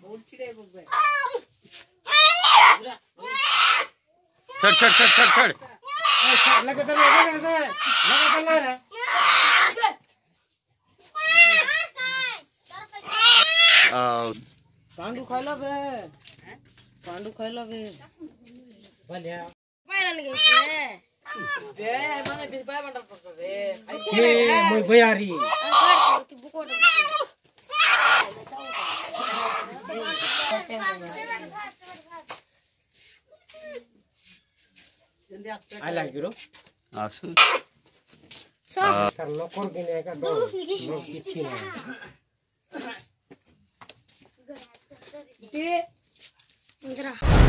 छड़ छड़ छड़ छड़ छड़ लगा तो रे पांडू खाइलो बे बढ़िया पैरा लगे बे माने 20 बाय बंडल पड़तो रे ये मोय बयारी I like you. आसु कर लो कर बिने का दो कितनी है दे